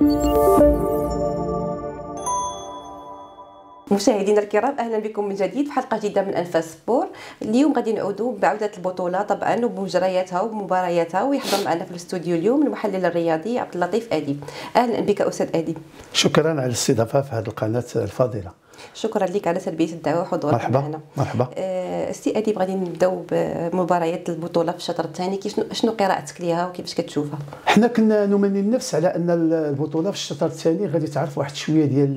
مشاهدينا الكرام، اهلا بكم من جديد في حلقه جديده من انفاس سبور. اليوم غادي نعودوا بعوده البطوله طبعا وبمجرياتها ومبارياتها، ويحضر معنا في الاستوديو اليوم المحلل الرياضي عبد اللطيف اديب. اهلا بك استاذ اديب. شكرا على الاستضافه في هذه القناه الفاضله. شكرا لك على تلبيه الدعوه وحضورك معنا. مرحبا. سي اديب، غادي نبداو بمباريات البطوله في الشطر الثاني. شنو قراءتك ليها وكيفاش كتشوفها؟ حنا كنا نمني النفس على ان البطوله في الشطر الثاني غادي تعرف واحد شويه ديال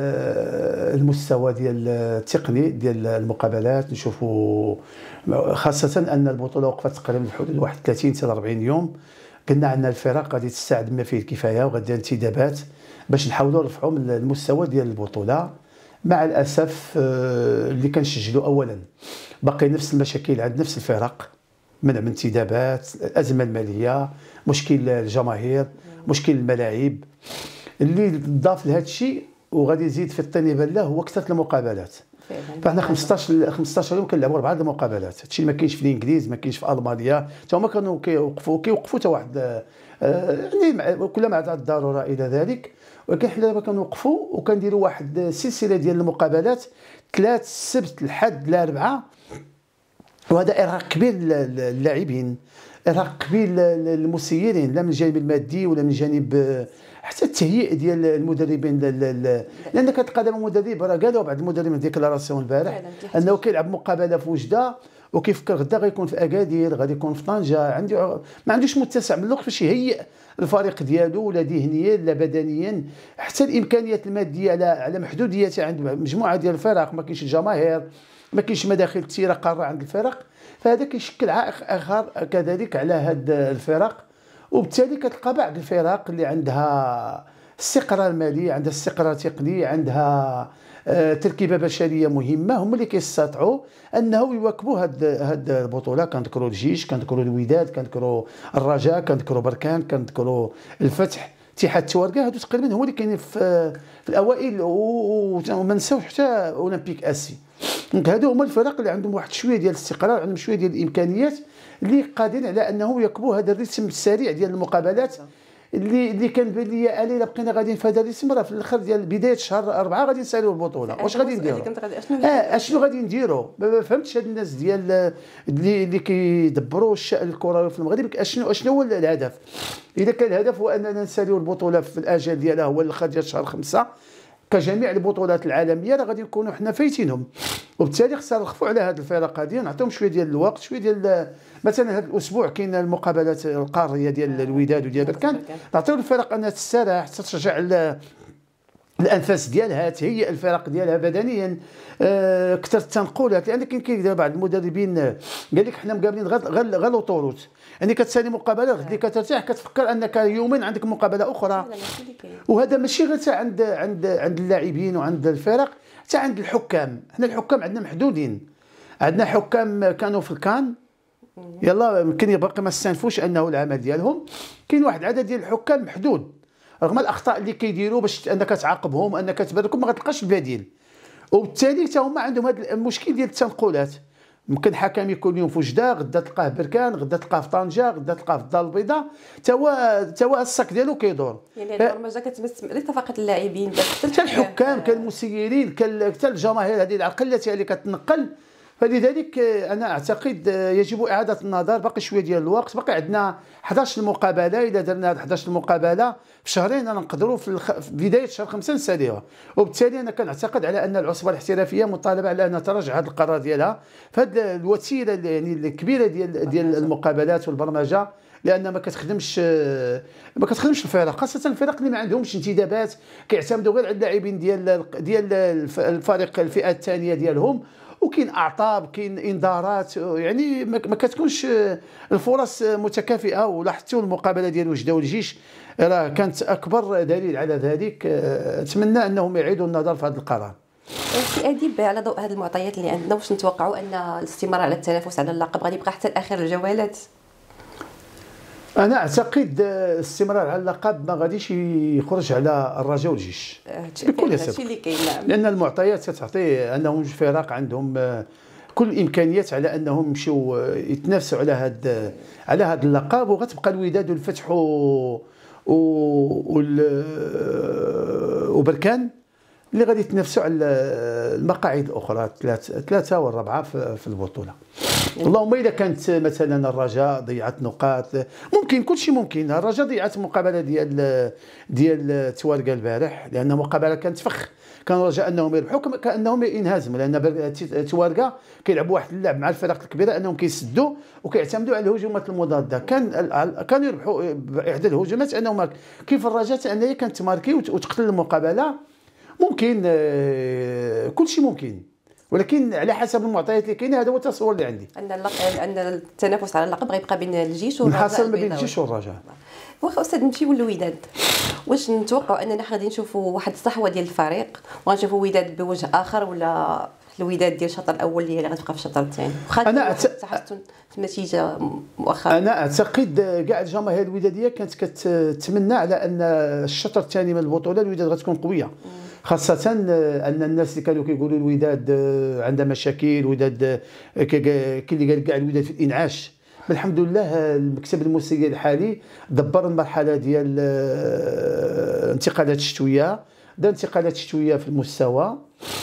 المستوى ديال التقني ديال المقابلات. نشوفوا خاصه ان البطوله وقفت تقريبا في حدود 31 حتى 40 يوم. قلنا عندنا الفرق غادي تستعد بما فيه الكفايه وغادي انتدابات باش نحاولوا نرفعوا من المستوى ديال البطوله. مع الاسف اللي كنسجلوا اولا باقي نفس المشاكل عند نفس الفرق، منع من انتدابات، الازمه الماليه، مشكل الجماهير، مشكل الملاعب. اللي ضاف لهذا الشيء وغادي يزيد في الطين بالله هو كثره المقابلات. فاحنا 15 يوم كنلعبوا 4 المقابلات. هادشي ما كاينش في الانجليز، ما كاينش في المانيا، حتى هما كانوا كيوقفوا حتى واحد يعني كلما عاد الضروره الى ذلك. ولكن حنا دابا كنوقفوا وكنديروا واحد سلسله ديال المقابلات، 3 السبت الحد الاربعاء. وهذا ارهاق كبير للاعبين، ارهاق كبير للمسيرين، لا من الجانب المادي ولا من جانب حتى التهيئ ديال المدربين. لان كتلقى دابا مدرب، راه قالوا بعض المدربين ديكلاراسيون البارح انه كيلعب مقابله في وجده وكيفكر غدا غيكون في اكادير، غادي يكون في طنجه. ما عندوش متسع من الوقت باش يهيئ الفريق ديالو، لا ذهنيا لا بدنيا. حتى الامكانيات الماديه على محدوديتها عند مجموعه ديال الفرق. ما كاينش الجماهير، ما كاينش مداخل كثيره قاره عند الفرق، فهذا كيشكل عائق اخر كذلك على هاد الفرق. وبالتالي كتلقى بعض الفرق اللي عندها استقرار مالي، عندها استقرار تقني، عندها تركيبه بشريه مهمه، هم اللي كيستطيعوا انه يواكبوا هاد البطوله. كنذكروا الجيش، كنذكروا الوداد، كنذكروا الرجاء، كنذكروا بركان، كنذكروا الفتح، اتحاد التوارقه. هادو تقريبا هما اللي كاينين في الاوائل. وما نساوش حتى اولمبيك اسي. دونك هادو هما الفرق اللي عندهم واحد شويه ديال الاستقرار، عندهم شويه ديال الامكانيات اللي قادرين على انه يواكبوا هذا الريتم السريع ديال المقابلات اللي كان بان لي الا بقينا غاديين في هذا الريتم، راه في الاخر ديال بدايه شهر 4 غادي نساليو البطوله. واش غادي نديروا؟ اشنو غادي نديروا؟ ما فهمتش هاد الناس ديال اللي كيدبروا الشأن الكروي في المغرب. اشنو هو الهدف؟ اذا كان الهدف هو اننا نساليو البطوله في الاجل ديالها هو الاخر ديال شهر 5 كجميع البطولات العالميه، راه غادي نكونوا حنا فايتينهم. وبالتالي خصنا نخفوا على هذه الفرق هذه، نعطيهم شويه ديال الوقت، شويه ديال مثلا هذا الاسبوع كاين المقابلات القاريه ديال الوداد وديال بركان، نعطيو الفرق انها تستراح، ترجع الانفاس ديالها، تهيئ الفرق ديالها بدنيا، كثر التنقلات. لان كاين بعض المدربين قال لك حنا مقابلين غير لوطوروت، يعني كتسالي مقابله غدي كترتاح كتفكر انك يومين عندك مقابله اخرى. وهذا ماشي غير عند اللاعبين وعند الفرق، حتى عند الحكام. حنا الحكام عندنا محدودين، عندنا حكام كانوا في الكان يلا يمكن باقي ما استنفوش انه العمل ديالهم. كاين واحد العدد ديال الحكام محدود رغم الاخطاء اللي كيديروا باش انك تعاقبهم، انك تباركهم، ما غتلقاش البديل. وبالتالي حتى هما عندهم هذا المشكل ديال التنقلات. ممكن حكم يكون اليوم في وجده، غدا تلقاه بركان، غدا تلقاه في طنجه، غدا تلقاه في الدار البيضاء، تا هو الصك ديالو كيدور. يعني البرمجه كتمس ليس فقط اللاعبين بل حتى الحكام، كالمسيرين، حتى الجماهير هذه العقليه اللي كتنقل. فلذلك انا اعتقد يجب اعاده النظر. باقي شويه ديال الوقت، باقي عندنا 11 المقابله. اذا درنا 11 المقابله في شهرين انا نقدروا في بدايه شهر 5 نساليوها. وبالتالي انا كنعتقد على ان العصبه الاحترافيه مطالبه على انها تراجع هذا القرار ديالها فهاد الوتيره يعني الكبيره ديال المقابلات والبرمجه، لان ما كتخدمش الفرق، خاصه الفرق اللي ما عندهمش انتدابات، كيعتمدوا غير على اللاعبين ديال الفريق الفئه الثانيه ديالهم. وكاين اعطاب، كاين انذارات، يعني ما كتكونش الفرص متكافئه. ولاحظتوا المقابله ديال وجده والجيش راه كانت اكبر دليل على ذلك. اتمنى انهم يعيدوا النظر في هذا القرار. سي اديب، على ضوء هذه المعطيات اللي عندنا، واش نتوقعوا ان الاستمرار على التنافس على اللقب غادي يبقى حتى اخر الجولات؟ انا اعتقد الاستمرار على اللقب ما غاديش يخرج على الرجاء والجيش بكل صدق، لان المعطيات كتعطي انهم فرق عندهم كل الامكانيات على انهم يمشيو يتنافسوا على هذا اللقب. وغتبقى الوداد والفتح وبركان اللي غادي يتنافسوا على المقاعد الاخرى ثلاثه والرابعه في البطوله. اللهم اذا كانت مثلا الرجاء ضيعت نقاط، ممكن كل شيء ممكن. الرجاء ضيعت المقابله ديال توارقه البارح، لان المقابله كانت فخ، كان رجاء انهم يربحوا كانهم ينهزموا، لان توارقه كيلعبوا واحد اللعب مع الفرق الكبيره انهم كيسدوا وكيعتمدوا على الهجمات المضاده. كانوا يربحوا احدى الهجمات انهم كيف الرجاء انها كانت تماركي وتقتل المقابله. ممكن كل شيء ممكن، ولكن على حسب المعطيات اللي كاينه. هذا هو التصور اللي عندي، ان التنافس على اللقب غيبقى بين الجيش والرجاء، نحصل ما بين الجيش والرجاء. واخا استاذ نمشيو للوداد، واش نتوقعوا اننا غادي نشوفوا واحد الصحوه ديال الفريق وغنشوفوا وداد بوجه اخر، ولا الوداد ديال الشوط الاول اللي غتبقى في الشوط الثاني؟ انا تحسن في النتيجه مؤخرا. انا اعتقد كاع الجماهير الوداديه كانت كتتمنى على ان الشوط الثاني من البطوله الوداد غتكون قويه، خاصة أن الناس اللي كانوا كيقولوا الوداد عندها مشاكل، الوداد كاين اللي قال كاع الوداد في الإنعاش. الحمد لله المكتب المسير الحالي دبر المرحلة ديال الانتقالات الشتوية، دار انتقالات شتوية في المستوى،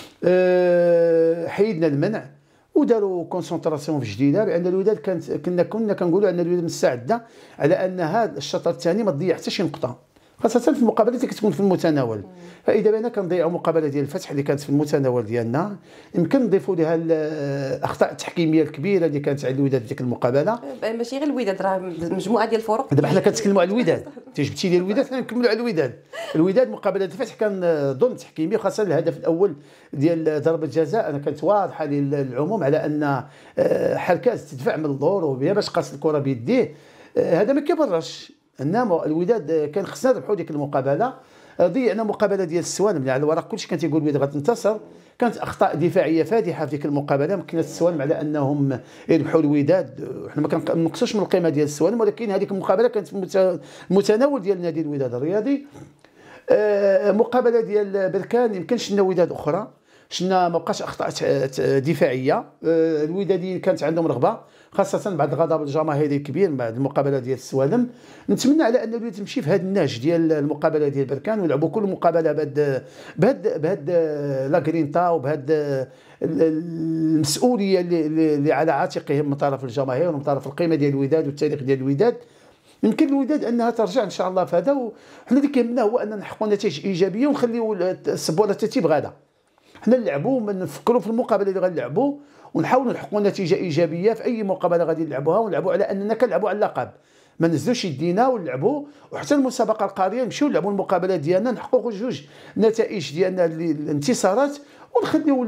حيدنا المنع وداروا كونسونطراسيون في جديده، لان الوداد كنا كنقولوا ان الوداد مستعده على ان هذا الشوط الثاني ما تضيع حتى شي نقطه، خاصة في المقابلات اللي كتكون في المتناول. فإذا بنا كنضيعوا مقابلة ديال الفتح اللي كانت في المتناول ديالنا، يمكن نضيفوا لها الأخطاء التحكيمية الكبيرة اللي كانت على الوداد في ديك المقابلة. ماشي غير الوداد، راه مجموعة ديال الفرق. دابا حنا كنتكلموا على الوداد، جبتي لي الوداد كنكملوا على الوداد. الوداد مقابلة الفتح كان ظلم تحكيمي، خاصة الهدف الأول ديال ضربة جزاء. أنا كانت واضحة للعموم على أن حركات تدفع من اللور وبها باش قاص الكرة بيديه، هذا ما كيبررش. انما الوداد كان خصنا نربحوا ديك المقابله. ضيعنا مقابله ديال السوالم اللي على الورق كلشي كان تيقول الوداد غتنتصر، كانت اخطاء دفاعيه فادحه في ديك المقابله. مكنت السوالم على انهم يربحوا الوداد، حنا ما كنقصوش من القيمه ديال السوالم، ولكن هذيك المقابله كانت في المتناول ديال نادي الوداد الرياضي. مقابله ديال بركان يمكن شفنا وداد اخرى، شفنا ما بقاش اخطاء دفاعيه. الودادي كانت عندهم رغبه، خاصه بعد الغضب الجماهيري الكبير بعد المقابله ديال السوالم. نتمنى على ان الوداد تمشي في هذا النهج ديال المقابله ديال بركان، ويلعبوا كل مقابله بهاد لا غرينتا وبهاد المسؤوليه اللي على عاتقهم من طرف الجماهير ومن طرف القيمه ديال الوداد والتاريخ ديال الوداد. يمكن الوداد انها ترجع ان شاء الله في هذا، وحنا اللي كيهمنا هو ان نحققوا نتائج ايجابيه ونخليو السبوره تتيب غادا. حنا نلعبوا نفكروا في المقابله اللي غنلعبوا ونحاولوا نحققوا نتيجه ايجابيه في اي مقابله غادي نلعبوها، ونلعبوا على اننا كنلعبوا على اللقب، ما نزلوش يدينا ونلعبوا. وحتى المسابقه القاريه نمشيو نلعبوا المقابلات ديالنا، نحققوا جوج نتائج ديالنا الانتصارات، ونخليو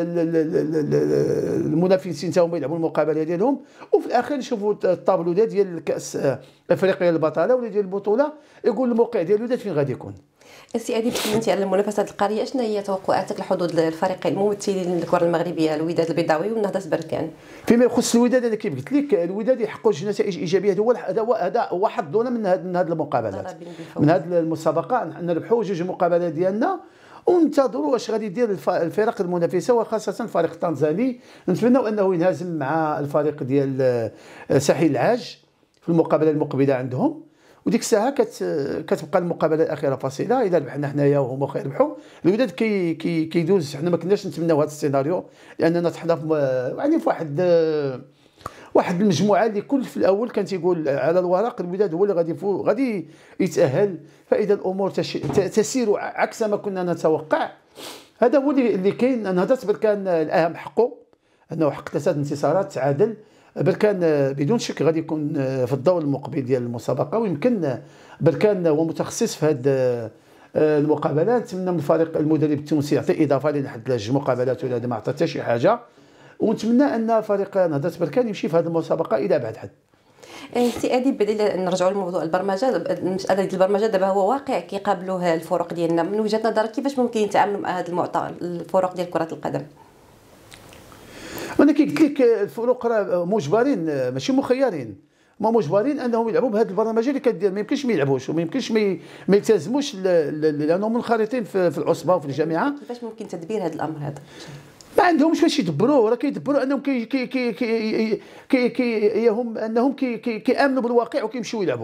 المنافسين تاهم يلعبوا المقابله ديالهم، وفي الاخير نشوفوا الطابلو ديال الكاس افريقيا للبطاله ولا ديال البطوله يقول الموقع ديال الوداد فين غادي يكون. السي اديب، تكلمتي على المنافسات القاريه، شنو هي توقعاتك لحظوظ الفريقين الممثلين للكره المغربيه، الوداد البيضاوي والنهضه بركان؟ فيما يخص الوداد انا كيف قلت لك، الوداد يحققوا نتائج ايجابيه، هذا هو حظنا من هذه المقابلات، من هذه المسابقه، نربحوا جوج مقابلات ديالنا وننتظروا واش غادي يدير الفرق المنافسه، وخاصه الفريق التنزاني. نتمنوا انه ينهزم مع الفريق ديال ساحل العاج في المقابله المقبله عندهم، وديك الساعه كتبقى المقابله الاخيره فاصله. اذا ربحنا حنايا وهما كيربحوا الوداد كيدوز. حنا ما كناش نتمناو هذا السيناريو، لاننا تحنا يعني في واحد المجموعه اللي كل في الاول كان تيقول على الورق الوداد هو اللي غادي يتاهل. فاذا الامور تسير عكس ما كنا نتوقع، هذا هو اللي كاين. نهضه بركان الاهم حقه انه حقق 3 انتصارات، تعادل. بركان بدون شك غادي يكون في الدور المقبل ديال المسابقه، ويمكن بركان هو متخصص في هذه المقابلات. نتمنى من الفريق المدرب التونسي يعطي اضافه لحد جوج مقابلات، ولا ما عطى حتى شي حاجه. ونتمنى ان فريق نهضه بركان يمشي في هذه المسابقه الى ابعد حد. سي اديب، بديل نرجعوا لموضوع البرمجه، المساله ديال البرمجه دابا هو واقع كيقابلوه الفرق ديالنا. من وجهه نظرك كيفاش ممكن يتعاملوا مع هذا المعطى الفرق ديال كره القدم؟ وانا كي قلت لك الفرق راه مجبرين ماشي مخيرين، ما مجبرين انهم يلعبوا بهذه البرمجه اللي كدير. ما يمكنش ما يلعبوش وما يمكنش ما يلتزموش، لانهم منخرطين في العصبه وفي الجامعه. كيفاش ممكن تدبير هذا الامر هذا؟ ما عندهمش باش يدبروه، راه كيدبروا انهم كيامنوا بالواقع وكيمشيو يلعبوا.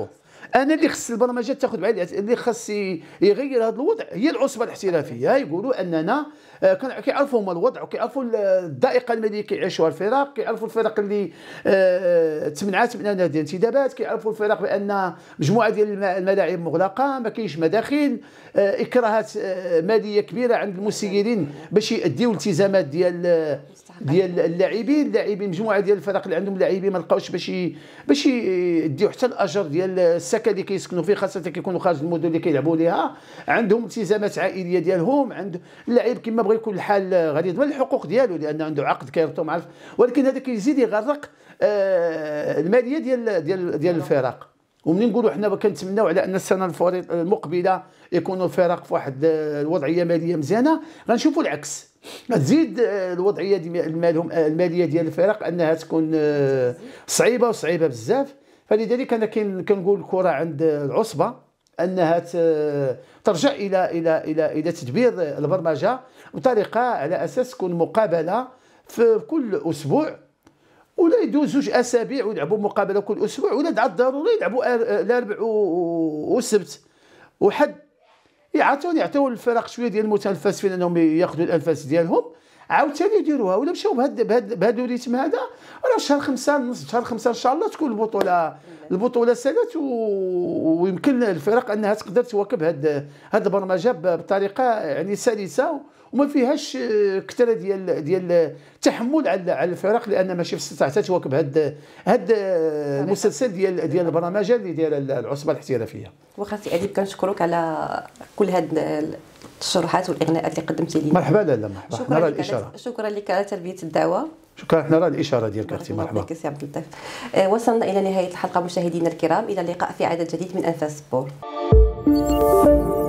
انا اللي خص البرمجات تاخذ بعين اللي خص يغير هذا الوضع هي العصبه الاحترافيه. يقولوا اننا كيعرفوا هما الوضع وكيعرفوا الضائقه الماليه كيعيشوها الفرق، كيعرفوا الفرق اللي تمنعات من هذه الانتدابات، كيعرفوا الفرق بان مجموعه ديال الملاعب مغلقه، ما كاينش مداخل، اكراهات ماليه كبيره عند المسيرين باش يديو الالتزامات ديال اللاعبين مجموعه ديال الفرق اللي عندهم لاعبين ما لقاوش باش يديو حتى الاجر ديال السكن اللي كيسكنوا فيه، خاصه كيكونوا خارج المدن اللي كيلعبوا ليها، عندهم التزامات عائليه ديالهم، عند اللاعب كما بغى يكون الحال غادي يضمن الحقوق ديالو لان عنده عقد كيربطو مع ولكن هذا كيزيد يغرق الماليه ديال الفرق. ومنين نقولوا حنا كنتمناو على ان السنه المقبله يكونوا الفرق في واحد الوضعيه ماليه مزيانه، غنشوفوا العكس، غتزيد الوضعيه الماليه ديال الفرق انها تكون صعيبه بزاف. فلذلك انا كنقول الكره عند العصبه انها ترجع الى تدبير البرمجه بطريقه على اساس تكون مقابله في كل اسبوع، ولا يدوز 2 اسابيع ويلعبوا مقابله كل اسبوع، ولا عاد ضروري يلعبوا الاربع والسبت وحد. يعطيو الفرق شويه ديال المتنفس فين انهم ياخذوا الانفاس ديالهم، عاوتاني يديروها. ولا مشاو بهذا الريتم هذا، راه شهر 5 نص شهر 5 ان شاء الله تكون البطوله سالات، ويمكن الفرق انها تقدر تواكب هذه البرمجه بطريقه يعني سلسه وما فيهاش كثره ديال التحمل على الفرق، لان ماشي في استطاعتها تواكب هذا المسلسل ديال البرمجه اللي دايره العصبه الاحترافيه. واخا سي اديب كنشكرك على كل هذه التشرحات والاغناءات اللي قدمتي لنا. مرحبا. لا مرحبا، نرى الاشاره. شكرا لك على تلبيه الدعوه. شكرا، حنا نرى الاشاره ديالك اختي. مرحبا بك سي عبد اللطيف. وصلنا الى نهايه الحلقه مشاهدينا الكرام، الى اللقاء في عدد جديد من انفاس سبور.